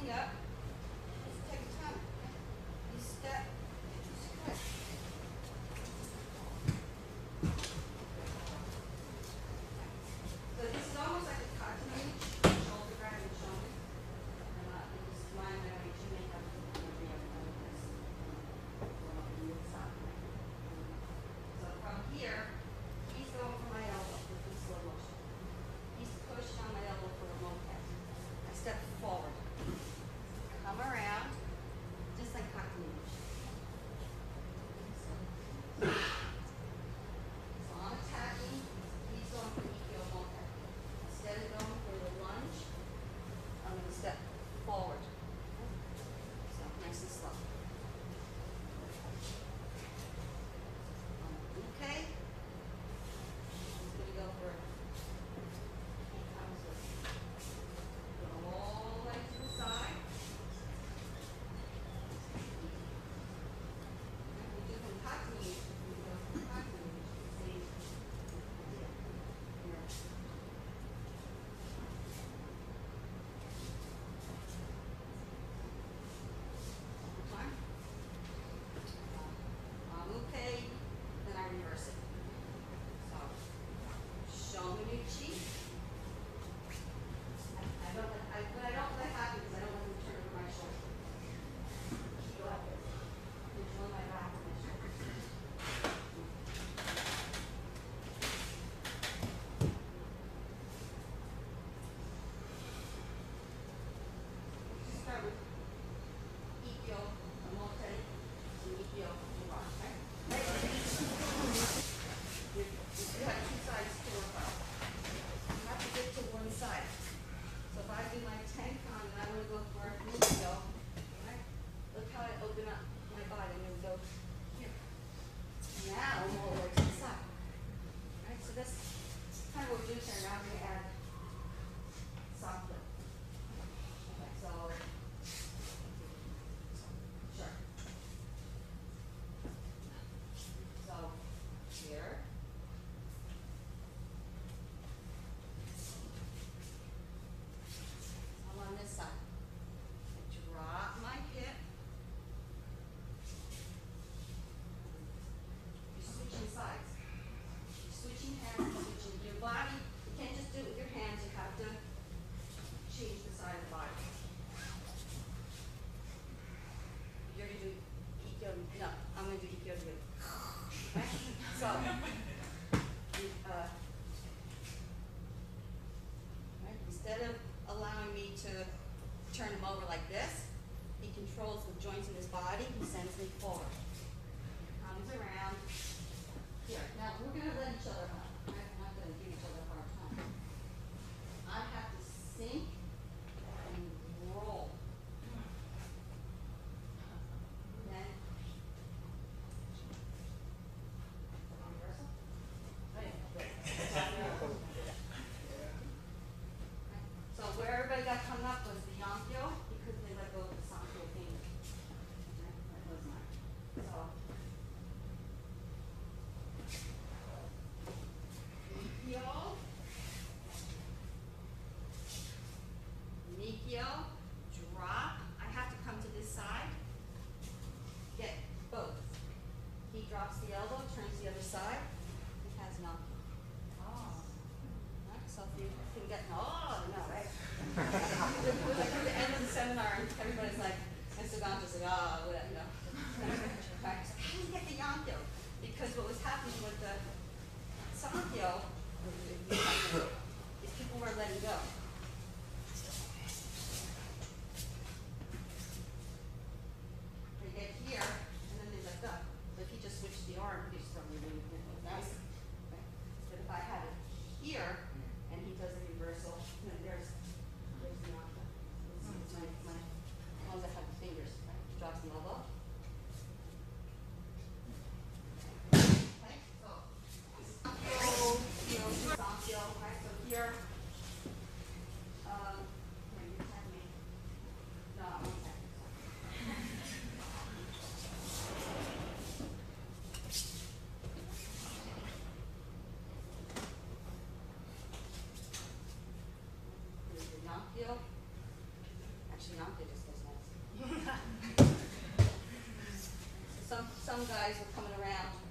standing up, just take time. You step, squat. So this is almost like a cartoon, shoulder grab and shoulder. And this is mine that I usually make up to every other one of this. So from here, he's going for my elbow with this slow motion. He's pushing on my elbow for a mote. I step forward. Come around, just like cartoon. So I'm attacking, he's going for Nikkyo Omote. Instead of going for the lunge, I'm going to step forward. So nice and slow. Okay. He's going to go for he comes with go all the way to the side. We do from cartoon, we go from cartoon, same idea. Here. Time. Okay, then I reverse it. So, Shomenuchi. What I don't let happen is I don't want to turn over my shoulder. Go like this. Control my back and my shoulders. Start with Ikkyo Omote and Nikkyo Ura, right? You have two sides to work on. You have to get to one side. So if I do my tenkan and I want to go for Nikkyo, right? Look how I open up my body. I'm going to go here. Now I'm all the way to the side. Right? So that's kind of what we're doing here. Now I'm going to add Sankyo. Okay, so sure. So here. I'm on this side. I drop my hip. You're switching sides. You're switching hands, switching your body. You can't just do it with your hands. You have to change the side of the body. You're going to do Ikkyo. No, I'm going to do Ikkyo to you. Okay? So, right? Instead of allowing me to turn him over like this, he controls the joints in his body. He sends me forward. Comes around. Here. Now, we're going to let each other up. Right? We're not going to give each other a hard time. I have to sink and roll. Then, reversal. So where everybody got hung up was the Yonkyo because they let go of the Sankyo finger. Right? That was mine. So Nikkyo, Nikkyo, drop. I have to come to this side. Get both. He drops the elbow, turns the other side. He has Yonkyo. Oh. Right? So if you can get no, right? It was like at the end of the seminar, and everybody's like, and Suganta's like, whatever, you know. Right? So how do you get the Yonkyo? Because what was happening with the Sankyo is people were letting go. They get here, and then they let go. So if he just switched the arm, he's probably doing it nicer. Right? But if I had it here, and he does the reversal, there's the Yonkyo. It's my as long as I have the fingers, right? He drops the elbow. Okay, so Sankyo, right? So here, you tag me. No, I'm okay. Here's the Yonkyo. I Actually, Yonkyo just goes nuts. Some guys were coming around